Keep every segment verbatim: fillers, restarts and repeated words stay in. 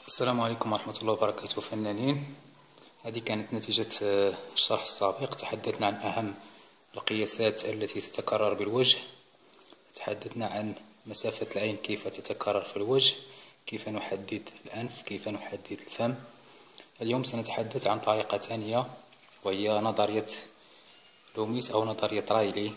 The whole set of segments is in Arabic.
السلام عليكم ورحمة الله وبركاته فنانين. هذه كانت نتيجة الشرح السابق. تحدثنا عن أهم القياسات التي تتكرر بالوجه، تحدثنا عن مسافة العين كيف تتكرر في الوجه، كيف نحدد الأنف، كيف نحدد الفم. اليوم سنتحدث عن طريقة ثانية وهي نظرية لوميس أو نظرية رايلي.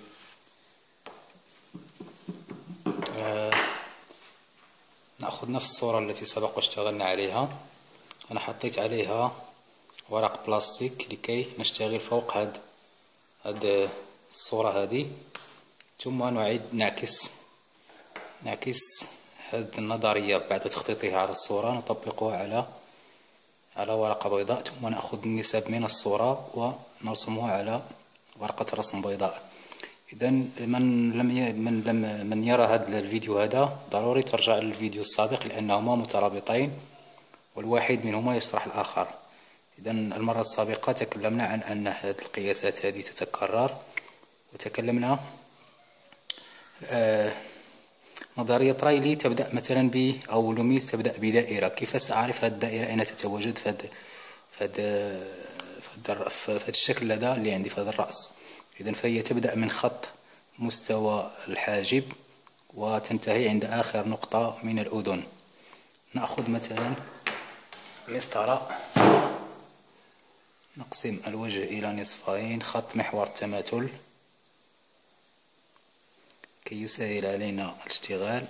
آه نأخذ نفس الصورة التي سبق واشتغلنا عليها. أنا حطيت عليها ورق بلاستيك لكي نشتغل فوق هاد هاد الصورة هذه، ثم نعيد نعكس نعكس هاد النظرية بعد تخطيطها على الصورة، نطبقها على على ورقة بيضاء، ثم نأخذ النسب من الصورة ونرسمها على ورقة رسم بيضاء. إذا من لم من لم من يرى هذا الفيديو هذا ضروري ترجع للفيديو السابق لأنهما مترابطين والواحد منهما يشرح الآخر. إذا المرة السابقة تكلمنا عن أن هذه القياسات هذه تتكرر، وتكلمنا آه نظرية رايلي تبدأ مثلا ب أو لوميس تبدأ بدائرة. كيف سأعرف هذه الدائرة أين تتواجد في هذا في هذا في هذا الشكل هذا اللي عندي في هذا الرأس؟ إذا فهي تبدأ من خط مستوى الحاجب وتنتهي عند آخر نقطة من الأذن. نأخذ مثلا مسطرة، نقسم الوجه إلى نصفين، خط محور التماثل كي يسهل علينا الاشتغال.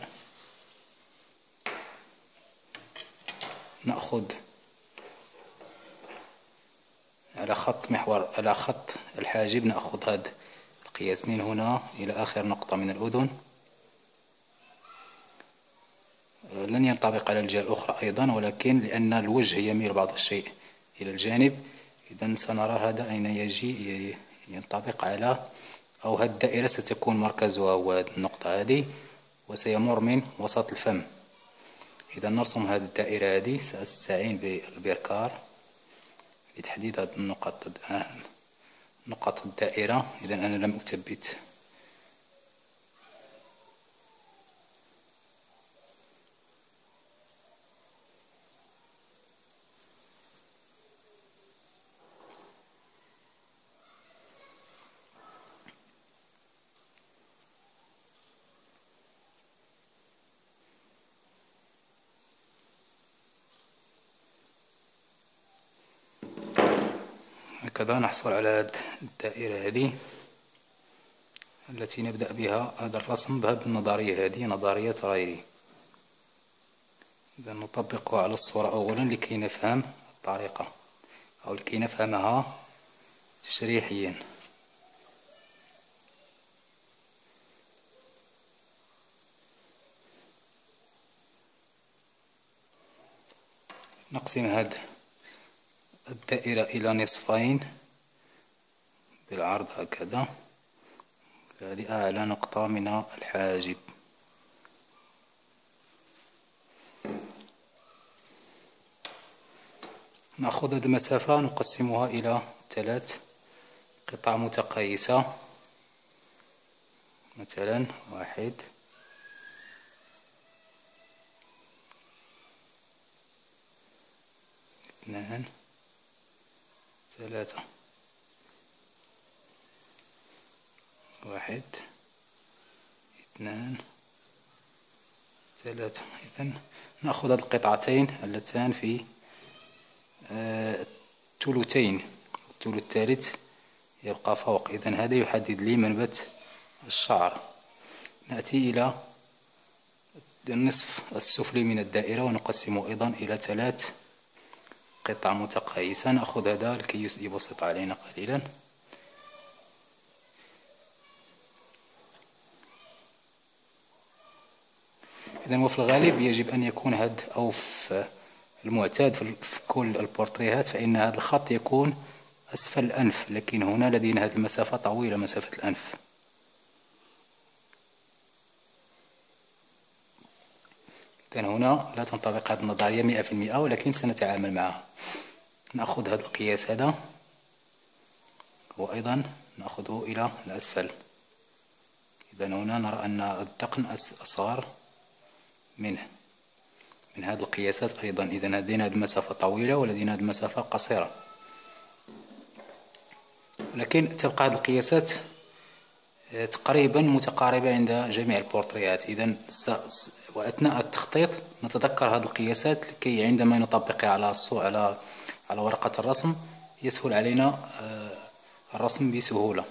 نأخذ على خط محور على خط الحاجب نأخذ هذا القياس من هنا إلى آخر نقطة من الأذن. لن ينطبق على الجهة الأخرى أيضا، ولكن لأن الوجه يميل بعض الشيء إلى الجانب، إذا سنرى هذا أين يجي ينطبق على أو هذه الدائرة ستكون مركزها هو هذه النقطة هذه وسيمر من وسط الفم. إذا نرسم هذه الدائرة هذه سأستعين بالبركار لتحديد هذه النقط نقط الدائرة. إذا أنا لم أثبت هكذا نحصل على هذه الدائرة هذه التي نبدأ بها هذا الرسم بهذه النظرية هذه، نظرية رايلي. إذا نطبقها على الصورة أولا لكي نفهم الطريقة أو لكي نفهمها تشريحيا. نقسم هذه الدائرة إلى نصفين بالعرض هكذا. هذه أعلى نقطة من الحاجب. نأخذ هذه المسافة نقسمها إلى ثلاث قطع متقايسة، مثلا واحد اثنان ثلاثة، واحد اثنان ثلاثة. إذن نأخذ هذه القطعتين اللتان في الثلثين، الثلث الثالث يبقى فوق. إذن هذا يحدد لي منبت الشعر. نأتي إلى النصف السفلي من الدائرة ونقسمه أيضا إلى ثلاث قطع متقايسة. نأخذ هذا لكي يبسط علينا قليلا. إذا وفي الغالب يجب أن يكون هذا أو في المعتاد في كل البورتريهات فإن هذا الخط يكون أسفل الأنف، لكن هنا لدينا هذه المسافة طويلة، مسافة الأنف. إذن هنا لا تنطبق هذه النظرية مئة في المئة، ولكن سنتعامل معها. نأخذ هذا القياس هذا وأيضا نأخذه إلى الأسفل. إذن هنا نرى أن الذقن أصغر منه. من هذه القياسات أيضا. إذا لدينا هذه المسافة طويلة ولدينا هذه المسافة قصيرة، لكن تبقى هذه القياسات تقريبا متقاربة عند جميع البورتريات. إذا وأثناء التخطيط نتذكر هذه القياسات لكي عندما نطبقها على على على ورقة الرسم يسهل علينا الرسم بسهولة.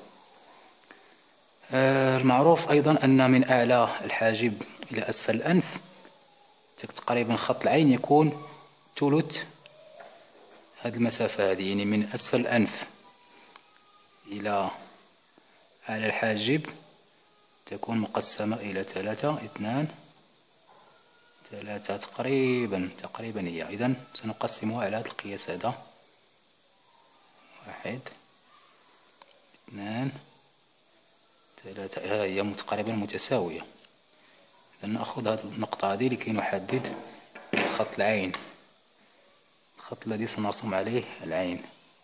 المعروف أيضا أن من أعلى الحاجب إلى أسفل الأنف تقريبا خط العين يكون ثلث هذه المسافة هذه، يعني من أسفل الأنف إلى أعلى الحاجب تكون مقسمة إلى ثلاثة اثنان ثلاثة تقريبا تقريبا هي. إذن سنقسمها على هذا القياس هذا، واحد اثنان ثلاثة، هي تقريبا متساوية. إذن نأخذ هذه النقطة هذه لكي نحدد خط العين، الخط الذي سنرسم عليه العين.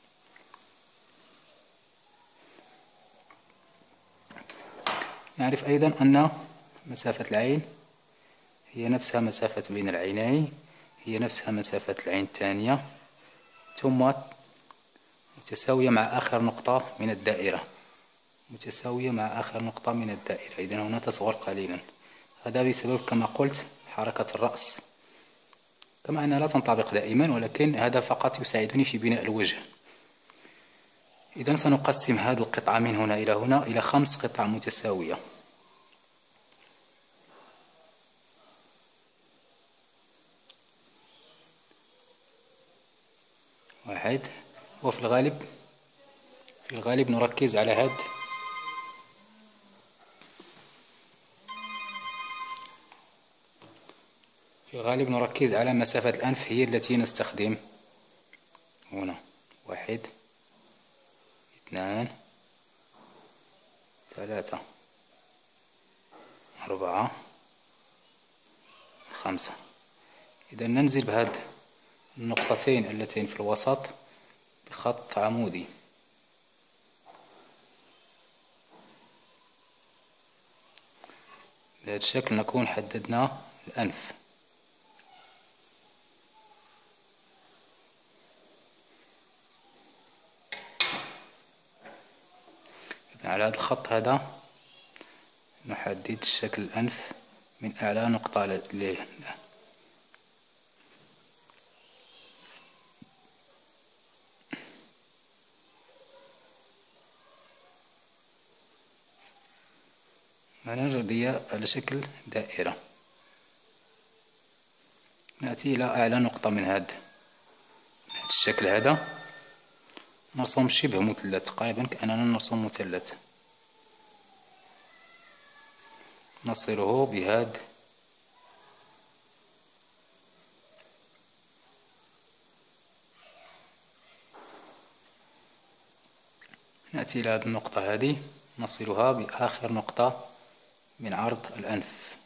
نعرف أيضا أن مسافة العين هي نفسها مسافة بين العينين، هي نفسها مسافة العين الثانية، ثم متساوية مع آخر نقطة من الدائرة، متساوية مع آخر نقطة من الدائرة. إذن هنا تصغر قليلا، هذا بسبب كما قلت حركة الرأس، كما أنها لا تنطبق دائما، ولكن هذا فقط يساعدني في بناء الوجه. إذن سنقسم هذه القطعة من هنا إلى هنا إلى خمس قطع متساوية. واحد، وفي الغالب في الغالب نركز على هذا في الغالب نركز على مسافة الأنف، هي التي نستخدم هنا. واحد اثنان ثلاثة أربعة خمسة. إذا ننزل بهذه النقطتين اللتين في الوسط بخط عمودي. بهذا الشكل نكون حددنا الأنف. على هذا الخط هذا نحدد شكل الأنف من أعلى نقطة له. هنا على شكل دائرة. نأتي إلى أعلى نقطة من هذا الشكل هذا، نرسم شبه مثلث، تقريبا كأننا نرسم مثلث، نصله بهذا نأتي إلى هذه النقطة هذه نصلها بآخر نقطة من عرض الأنف.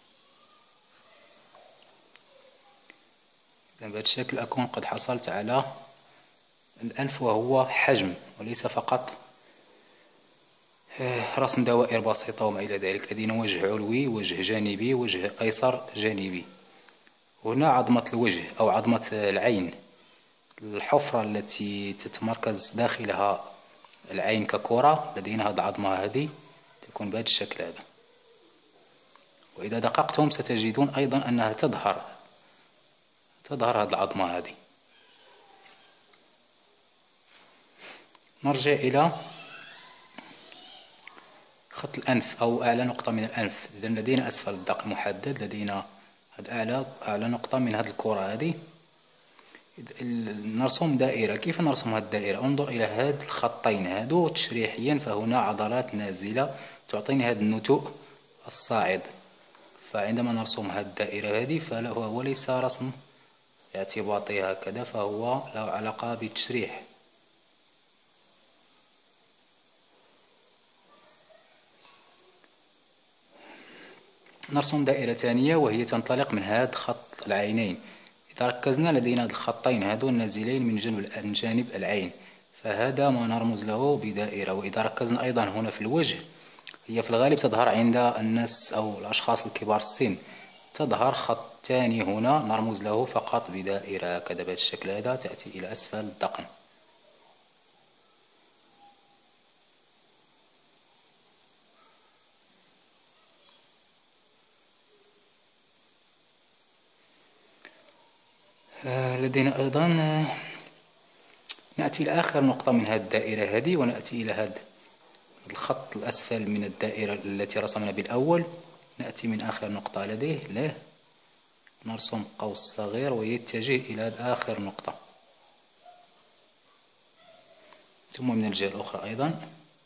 بهذا الشكل أكون قد حصلت على الأنف، وهو حجم وليس فقط رسم دوائر بسيطة وما إلى ذلك. لدينا وجه علوي، وجه جانبي، وجه أيسر جانبي. هنا عظمة الوجه أو عظمة العين، الحفرة التي تتمركز داخلها العين ككرة، لدينا هذه العظمة هذه تكون بهذا الشكل هذا. وإذا دققتم ستجدون أيضا أنها تظهر تظهر هذه العظمة هذه. نرجع إلى خط الأنف أو أعلى نقطة من الأنف. إذا لدينا أسفل الدق محدد، لدينا هذه أعلى أعلى نقطة من هذه الكرة هذه. نرسم دائرة. كيف نرسم هذه الدائرة؟ انظر إلى هذه الخطين هادو تشريحيا، فهنا عضلات نازلة تعطيني هذا النتوء الصاعد. فعندما نرسم هذه الدائرة هذه فهو ليس رسم اعتباطي هكذا، فهو له علاقة بالتشريح. نرسم دائرة ثانية وهي تنطلق من هذا خط العينين. إذا ركزنا لدينا هذه الخطين هذو النازلين من جانب من جانب العين، فهذا ما نرمز له بدائرة. وإذا ركزنا أيضا هنا في الوجه، هي في الغالب تظهر عند الناس أو الأشخاص الكبار السن، تظهر خط ثاني هنا نرمز له فقط بدائرة هكذا بهذا الشكل هذا، تأتي إلى أسفل الذقن. لدينا أيضا نأتي إلى آخر نقطة من هذه الدائرة هذه، ونأتي إلى هذا الخط الأسفل من الدائرة التي رسمنا بالأول. نأتي من آخر نقطة لديه له نرسم قوس صغير ويتجه إلى آخر نقطة، ثم من الجهة الأخرى أيضا.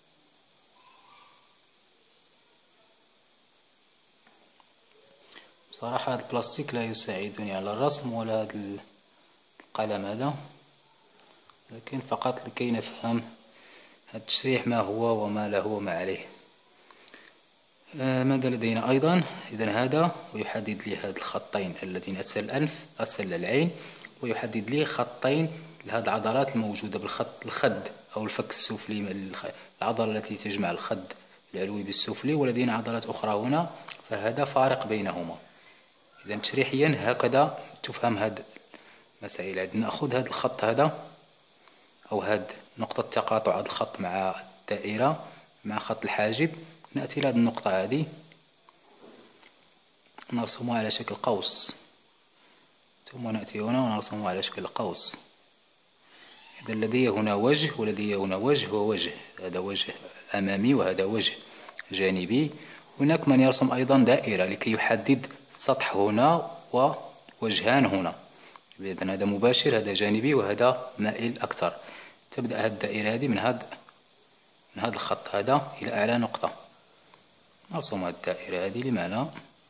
بصراحة هذا البلاستيك لا يساعدني على الرسم ولا هذا القلم هذا، لكن فقط لكي نفهم هذا التشريح ما هو وما له وما عليه. آه ماذا لدينا أيضا؟ إذن هذا ويحدد لي هذا الخطين الذين أسفل الأنف أسفل العين، ويحدد لي خطين لهذه العضلات الموجودة بالخط الخد أو الفك السفلي، العضلة التي تجمع الخد العلوي بالسفلي، ولدينا عضلات أخرى هنا، فهذا فارق بينهما. إذن تشريحيا هكذا تفهم هذه المسائل. هذه نأخذ هذا الخط هذا أو هذه نقطة تقاطع هذا الخط مع الدائرة مع خط الحاجب، نأتي إلى هذه النقطة هذه نرسمها على شكل قوس، ثم نأتي هنا ونرسمها على شكل قوس. إذا لدي هنا وجه ولدي هنا وجه ووجه، هذا وجه أمامي وهذا وجه جانبي. هناك من يرسم أيضا دائرة لكي يحدد سطح هنا ووجهان هنا، إذن هذا مباشر هذا جانبي وهذا مائل أكثر. تبدأ هذه الدائرة هذه من هذا من هذا الخط هذا إلى أعلى نقطة، نرسم هذه الدائرة هذه لمعنى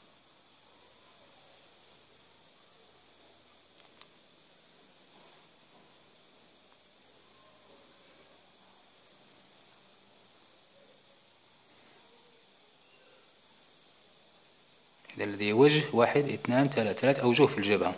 إذا لدي وجه واحد اثنان ثلاثة ثلاث أوجه في الجبهة.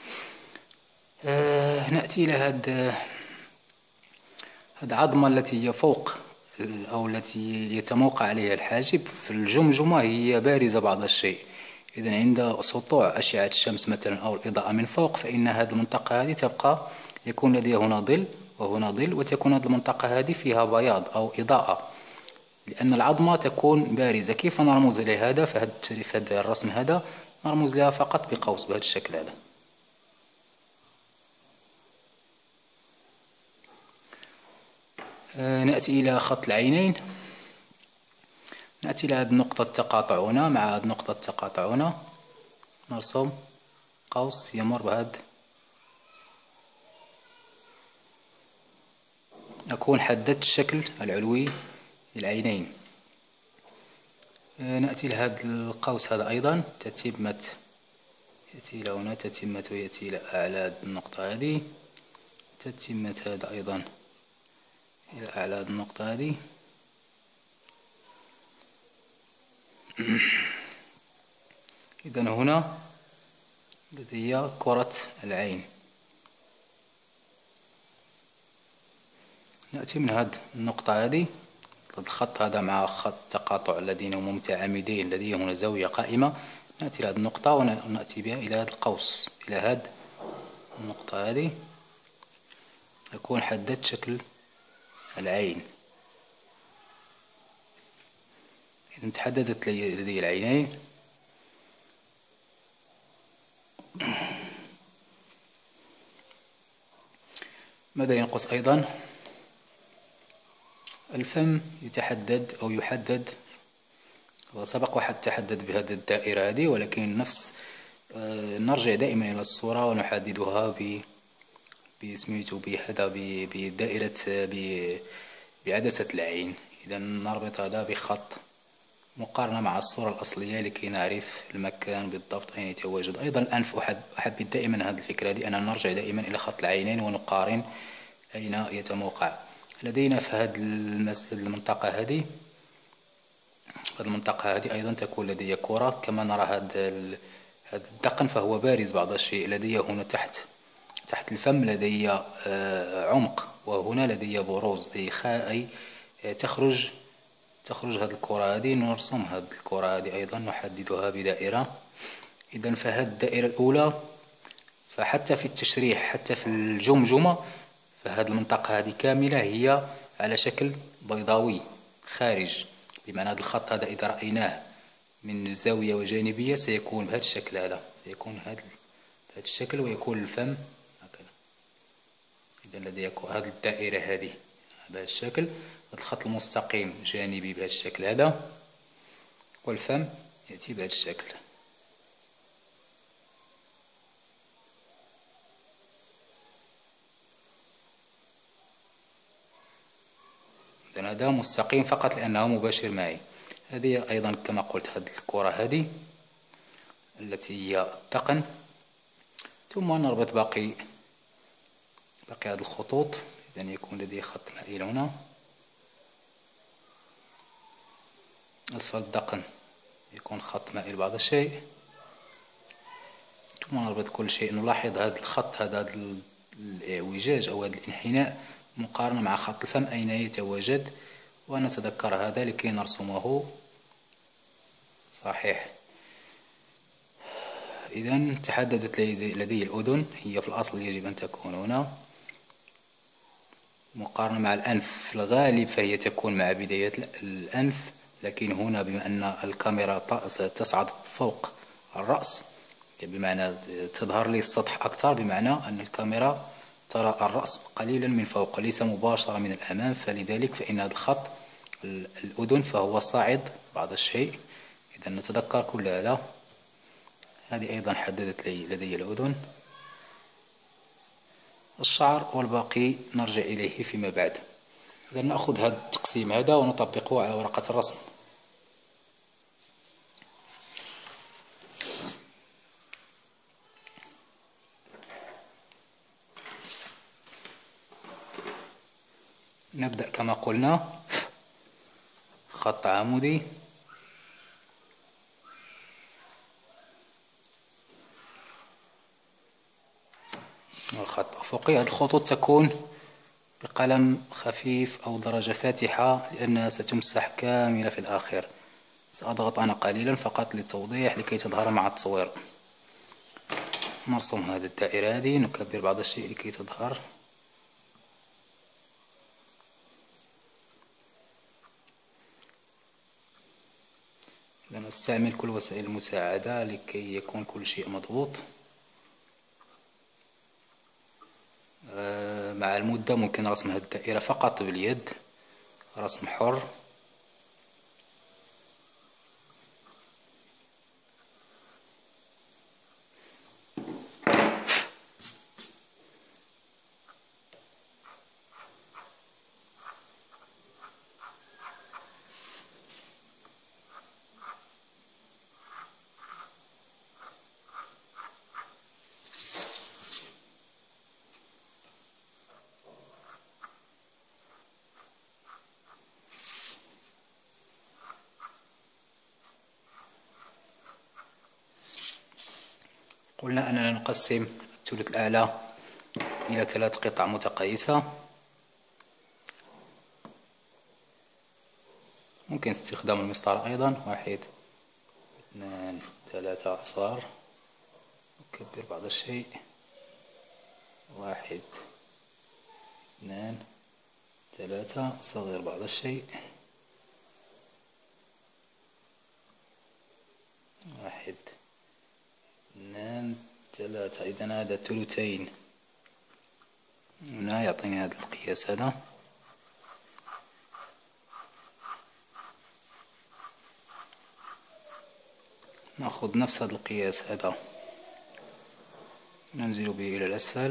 آه نأتي إلى هذه هذه العظمة التي هي فوق أو التي يتموقع عليها الحاجب في الجمجمة، هي بارزة بعض الشيء. إذن عند سطوع أشعة الشمس مثلا أو الإضاءة من فوق، فإن هذه المنطقة هذه تبقى يكون لديها هنا ظل وهنا ظل، وتكون هذه المنطقة هذه فيها بياض أو إضاءة، لأن العظمة تكون بارزة. كيف نرمز لهذا؟ فهذا التعريف هذا الرسم هذا نرمز لها فقط بقوس بهذا الشكل هذا. آه نأتي إلى خط العينين، نأتي إلى هذه النقطة التقاطع هنا مع هذه النقطة التقاطع هنا، نرسم قوس يمر بهذا، أكون حددت الشكل العلوي للعينين. آه نأتي لهذا القوس هذا أيضا تتمة، يأتي إلى هنا تتمة ويأتي إلى أعلى النقطة هذه، تتمة هذا أيضا إلى أعلى النقطة هذه. إذن هنا لدي كرة العين. نأتي من هذه النقطة هذه الخط هذا مع خط تقاطع الذين هم متعامدين لدي هنا زاوية قائمة، نأتي إلى هذه النقطة ونأتي بها إلى هذا القوس إلى هذه النقطة هذه، أكون حددت شكل العين. إذا تحددت لدي العينين. ماذا ينقص أيضا؟ الفم يتحدد أو يحدد، وسبق وحد تحدد بهذه الدائرة هذه، ولكن نفس نرجع دائما إلى الصورة ونحددها ب باسميتو بهذا بدائرة بعدسة العين. إذا نربط هذا بخط مقارنة مع الصورة الأصلية لكي نعرف المكان بالضبط أين يتواجد. أيضا الأنف أحب دائما هذه الفكرة دي، أن نرجع دائما إلى خط العينين ونقارن أين يتموقع. لدينا في هذه المنطقة هذه هذه المنطقة هذه أيضا تكون لدي كرة، كما نرى هذا هذا الذقن فهو بارز بعض الشيء. لدي هنا تحت تحت الفم لدي عمق، وهنا لدي بروز، أي أي تخرج تخرج هذه الكرة هذه. نرسم هذه الكرة هذه أيضا نحددها بدائرة إذا فهذه الدائرة الأولى، فحتى في التشريح حتى في الجمجمة فهذه المنطقة هذه كاملة هي على شكل بيضاوي خارج، بمعنى هذا الخط هذا إذا رأيناه من الزاوية وجانبية سيكون بهذا الشكل، هذا سيكون هذا بهذا الشكل ويكون الفم هكذا. إذا الذي يكون هذه الدائرة هذه بهذا الشكل، هذا الخط المستقيم جانبي بهذا الشكل هذا، والفم يأتي بهذا الشكل. إذا هذا مستقيم فقط لأنه مباشر معي. هذه أيضا كما قلت هذه الكرة هذه التي هي الذقن، ثم نربط باقي باقي هذه الخطوط. إذا يكون لدي خط مائل هنا، أسفل الذقن يكون خط مائل بعض الشيء، ثم نربط كل شيء. نلاحظ هذا الخط هذا هذا الاعوجاج أو هذا الانحناء مقارنة مع خط الفم أين يتواجد، ونتذكر هذا لكي نرسمه صحيح. إذا تحددت لدي الأذن، هي في الأصل يجب أن تكون هنا مقارنة مع الأنف. في الغالب فهي تكون مع بداية الأنف، لكن هنا بما أن الكاميرا تصعد فوق الرأس بمعنى تظهر لي السطح أكثر، بمعنى أن الكاميرا ترى الرأس قليلا من فوق ليس مباشرة من الأمام، فلذلك فإن هذا الخط الأذن فهو صاعد بعض الشيء. إذا نتذكر كل هذا. هذه أيضا حددت لي لدي الأذن. الشعر والباقي نرجع إليه فيما بعد. إذا نأخذ هذا التقسيم هذا ونطبقه على ورقة الرسم. نبدأ كما قلنا خط عمودي، وخط أفقي. هذه الخطوط تكون بقلم خفيف أو درجة فاتحة لأنها ستمسح كاملة في الآخر. سأضغط أنا قليلا فقط للتوضيح لكي تظهر مع التصوير. نرسم هذه الدائرة هذه، نكبر بعض الشيء لكي تظهر. نستعمل كل وسائل المساعدة لكي يكون كل شيء مضبوط. مع المدة ممكن رسم هذه الدائرة فقط باليد، رسم حر. قلنا أننا نقسم الثلث الأعلى إلى ثلاث قطع متقايسة. ممكن استخدام المسطرة أيضا، واحد اثنان ثلاثة أصغر، نكبر بعض الشيء، واحد اثنان ثلاثة، صغير بعض الشيء، واحد اثنان ثلاثة. إذا هذا ثلثين، هنا يعطيني هذا القياس هذا. نأخذ نفس هذا القياس هذا ننزل به إلى الأسفل.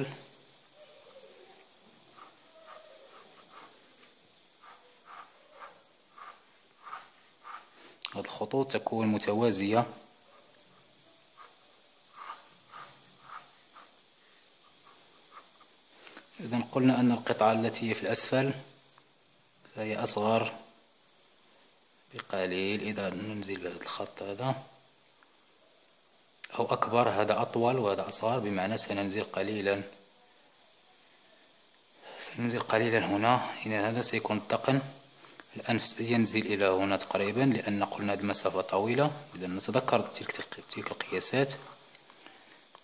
هذه الخطوط تكون متوازية. إذن قلنا أن القطعة التي هي في الأسفل فهي أصغر بقليل. إذا ننزل بهذا الخط هذا، أو أكبر، هذا أطول وهذا أصغر، بمعنى سننزل قليلا سننزل قليلا هنا. إذا هذا سيكون الذقن. الأنف سينزل إلى هنا تقريبا لأن قلنا هذه المسافة طويلة. إذا نتذكر تلك تلك القياسات.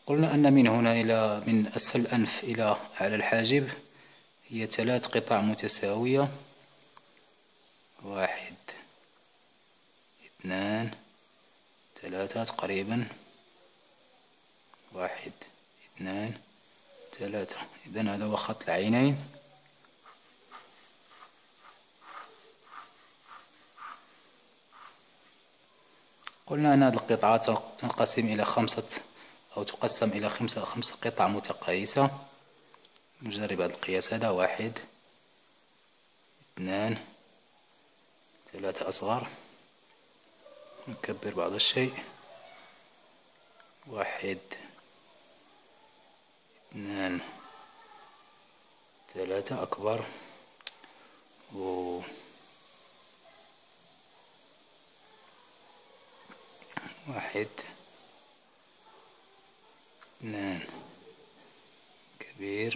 قلنا أن من هنا إلى من أسفل الأنف إلى أعلى الحاجب هي ثلاث قطع متساوية. واحد، اثنان، ثلاثة تقريبا. واحد، اثنان، ثلاثة. إذن هذا هو خط العينين. قلنا أن هذه القطعة تنقسم إلى خمسة أو تقسم إلى خمسة خمس قطع متقايسة. نجرب هذا القياس هذا. واحد، اثنان، ثلاثة أصغر، نكبر بعض الشيء. واحد، اثنان، ثلاثة أكبر، و واحد، اثنان كبير،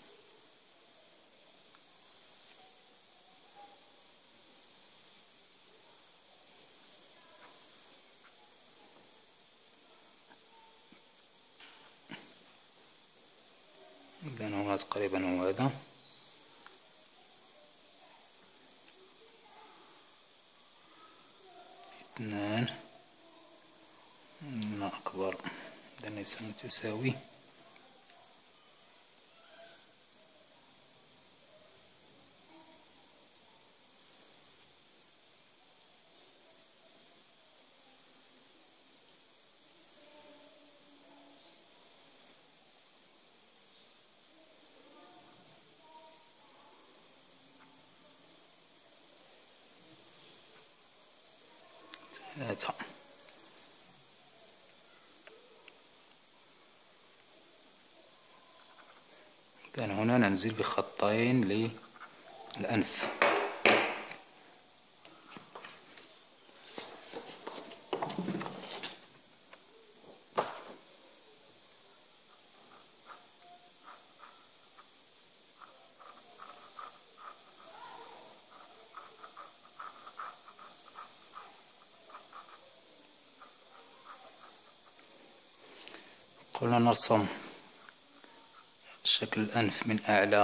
إذن هنا تقريبا هو هذا. اثنان، هنا أكبر، إذن ليس متساوي. ثلاثة. إذن هنا ننزل بخطين للأنف. قلنا نرسم شكل الأنف من أعلى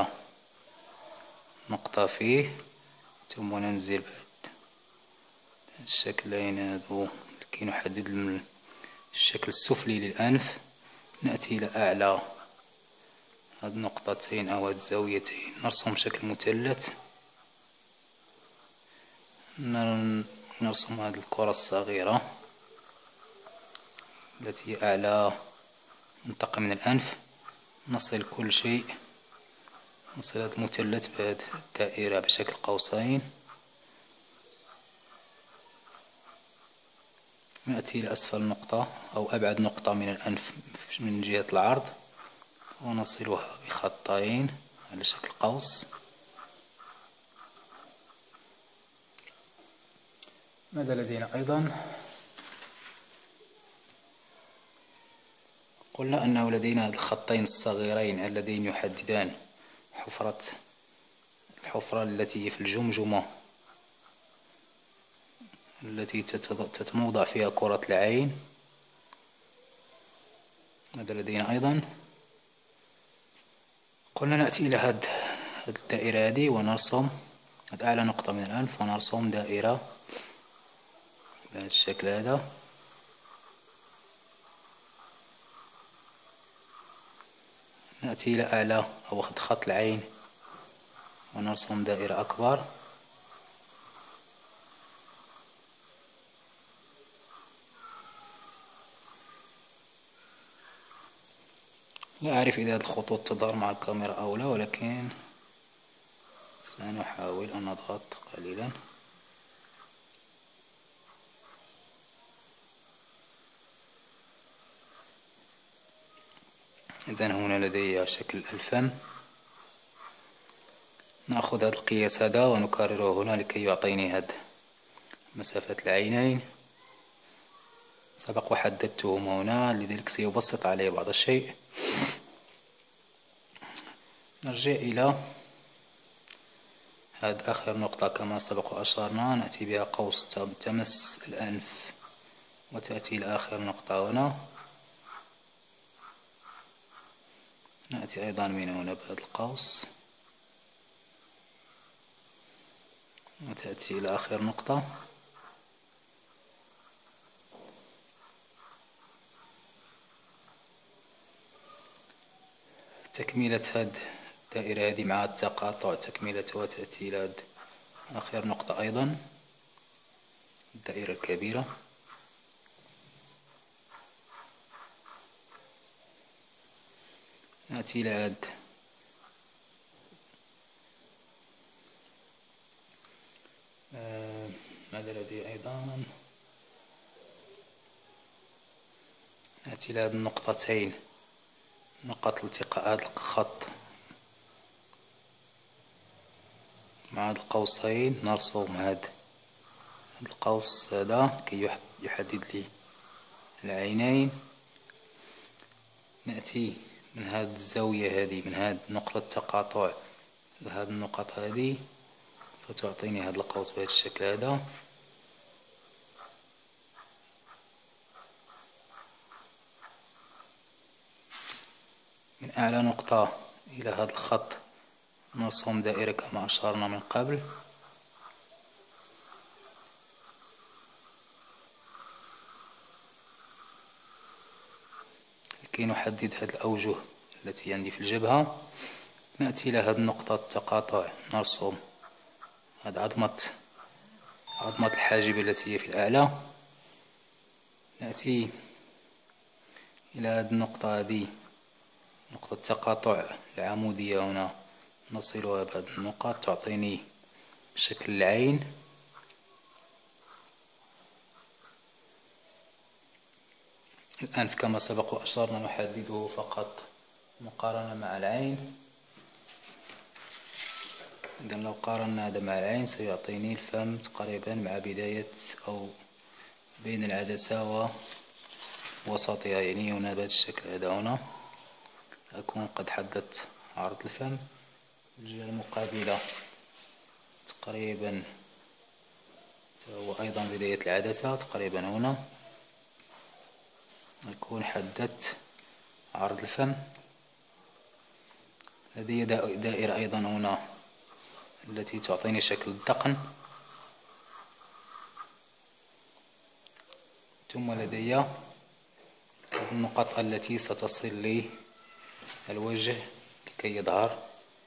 نقطة فيه، ثم ننزل بعد الشكلين هذو لكي نحدد الشكل السفلي للأنف. نأتي إلى أعلى هاد النقطتين أو هاد الزاويتين، نرسم شكل مثلث. نرسم هذه الكرة الصغيرة التي هي أعلى منطقة من الأنف. نصل كل شيء، نصل هذا المثلث بهذه الدائرة بشكل قوسين. نأتي إلى أسفل نقطة أو أبعد نقطة من الأنف من جهة العرض، ونصلها بخطين على شكل قوس. ماذا لدينا أيضا؟ قلنا أنه لدينا الخطين الصغيرين اللذين يحددان حفرة الحفرة التي في الجمجمة التي تتموضع فيها كرة العين. ماذا لدينا أيضا؟ قلنا نأتي إلى هاد الدائرة هذه ونرسم هاد أعلى نقطة من الأنف، ونرسم دائرة بهذا الشكل هذا. نأتي إلى أعلى أو خط العين ونرسم دائرة أكبر. لا أعرف إذا هذه الخطوط تظهر مع الكاميرا أو لا، ولكن سنحاول أن نضغط قليلا. إذن هنا لدي شكل الفم. نأخذ هذا القياس هذا ونكرره هنا لكي يعطيني هذه مسافة العينين. سبق وحددتهم هنا، لذلك سيبسط علي بعض الشيء. نرجع إلى هذه آخر نقطة كما سبق وأشرنا، نأتي بها قوس تمس الأنف وتأتي إلى آخر نقطة هنا. نأتي أيضا من هنا بهذا القوس وتأتي إلى آخر نقطة، تكملة هذه الدائرة هذه مع التقاطع تكملتها تأتي إلى آخر نقطة أيضا الدائرة الكبيرة. نأتي إلى هذا آه ماذا لدي أيضا، نأتي إلى هذه النقطتين نقط التقاء هذا الخط مع هذا القوسين، نرسم هذا القوس هذا كي يحدد لي العينين. نأتي من هذه الزاوية هذه من هذه نقطة التقاطع لهذه النقط هذه فتعطيني هذا القوس بهذا الشكل هذا. من أعلى نقطة إلى هذا الخط نرسم دائرة كما أشرنا من قبل. لكي نحدد هذه الأوجه التي عندي في الجبهة. نأتي إلى هذه النقطة التقاطع نرسم هذه عظمة عظمة الحاجب التي هي في الأعلى. نأتي إلى هذه النقطة هذه نقطة التقاطع العمودية، هنا نصلها بهذه النقاط تعطيني شكل العين. الآن كما سبق وأشرنا نحدده فقط مقارنة مع العين. إذا لو قارنا هذا مع العين سيعطيني الفم تقريبا مع بداية أو بين العدسة ووسطها، يعني هنا بهذا الشكل هذا. هنا أكون قد حددت عرض الفم. الجهة المقابلة تقريبا هو أيضا بداية العدسة تقريبا هنا أكون حددت عرض الفم. لدي دائرة أيضا هنا التي تعطيني شكل الذقن. ثم لدي النقط التي ستصل لي الوجه لكي يظهر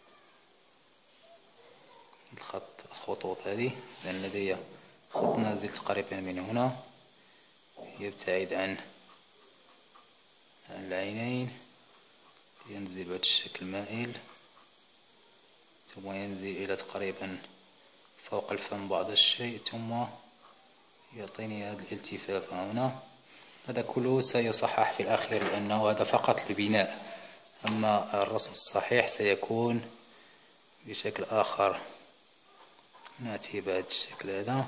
الخط الخطوط هذه. لأن لدي خط نازل تقريبا من هنا يبتعد عن العينين، ينزل بهذا الشكل مائل ثم ينزل إلى تقريبا فوق الفم بعض الشيء ثم يعطيني هذا الالتفاف هنا. هذا كله سيصحح في الأخير لأنه هذا فقط لبناء، أما الرسم الصحيح سيكون بشكل آخر. نأتي بهذا الشكل هذا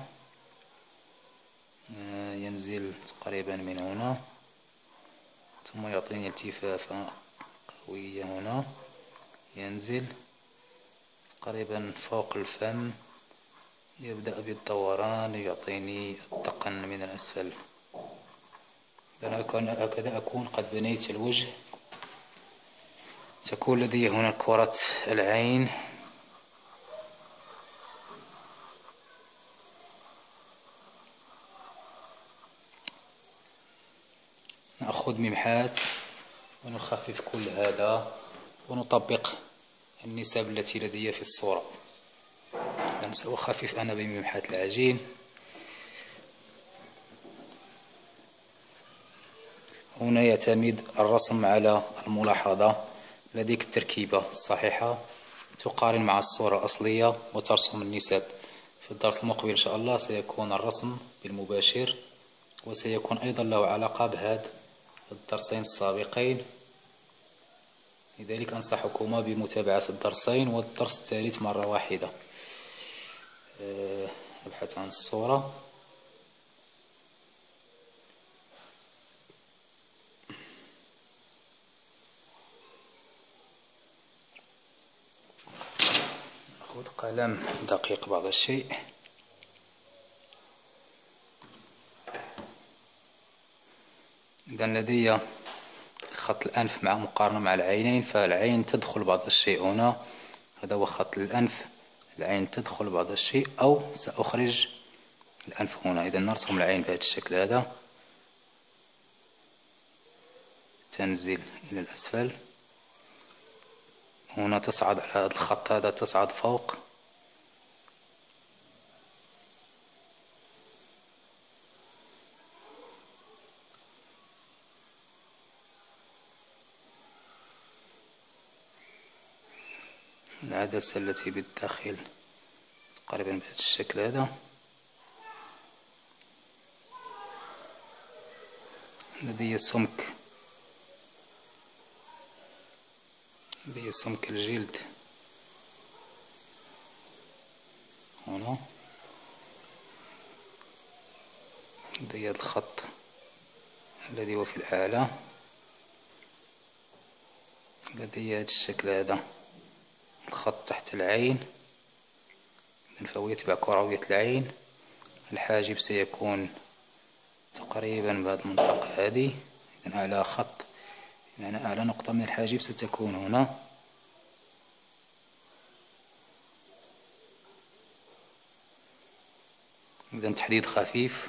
ينزل تقريبا من هنا ثم يعطيني التفافة قوية هنا، ينزل تقريبا فوق الفم، يبدأ بالدوران يعطيني الذقن من الأسفل. هكذا أكون قد بنيت الوجه. تكون لدي هنا كرة العين نأخذ ممحات ونخفف كل هذا ونطبق النسب التي لدي في الصورة. لأن سأخفف أنا بممحات العجين. هنا يعتمد الرسم على الملاحظة. لديك التركيبة الصحيحة تقارن مع الصورة الأصلية وترسم النسب. في الدرس المقبل إن شاء الله سيكون الرسم بالمباشر، وسيكون أيضا له علاقة بهذا الدرسين السابقين. لذلك أنصحكما بمتابعة الدرسين والدرس الثالث مرة واحدة. أبحث عن الصورة. أخذ قلم دقيق بعض الشيء. إذن لدي خط الأنف مع مقارنة مع العينين، فالعين تدخل بعض الشيء هنا، هذا هو خط الأنف، العين تدخل بعض الشيء، أو سأخرج الأنف هنا. إذا نرسم العين بهذا الشكل هذا، تنزل إلى الأسفل، هنا تصعد على هذا الخط هذا، تصعد فوق، العدسة التي بالداخل تقريبا بهذا الشكل هذا. لدي سمك لدي سمك الجلد هنا، لدي هذا الخط الذي هو في الأعلى، لدي هذا الشكل هذا الخط تحت العين، فهو يتبع كروية العين. الحاجب سيكون تقريبا بهذه المنطقة هذه، إذن أعلى خط يعني أعلى نقطة من الحاجب ستكون هنا. إذن تحديد خفيف،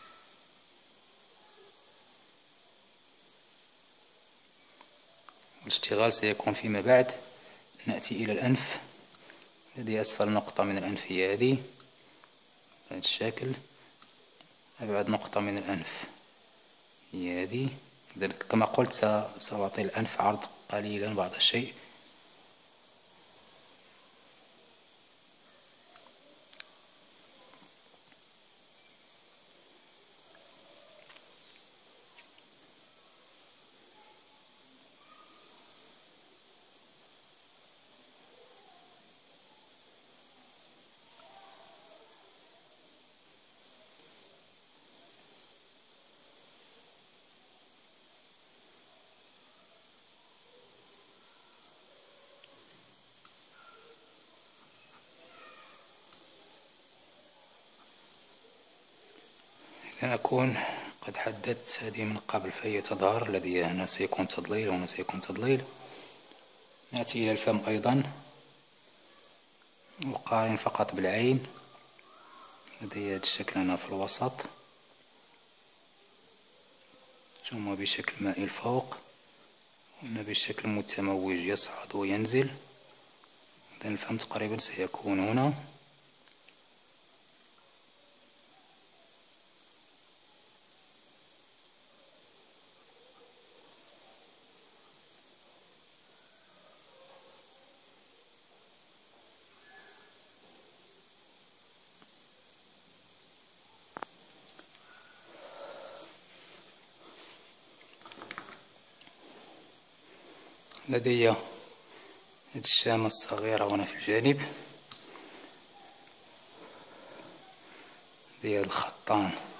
الاشتغال سيكون فيما بعد. نأتي إلى الأنف، هذه أسفل نقطة من الأنف هي هذه بهذا الشكل، أبعد نقطة من الأنف هي هذه. إذن كما قلت سأعطي الأنف عرض قليلا بعض الشيء. إذا أكون قد حددت هذه من قبل فهي تظهر، الذي هنا سيكون تضليل وهنا سيكون تضليل. نأتي إلى الفم أيضا، أقارن فقط بالعين، لدي هذا الشكل هنا في الوسط، ثم بشكل مائل فوق، هنا بشكل متموج يصعد وينزل. إذن الفم تقريبا سيكون هنا، لدي هذه الشامة الصغيرة هنا في الجانب، لدي الخطان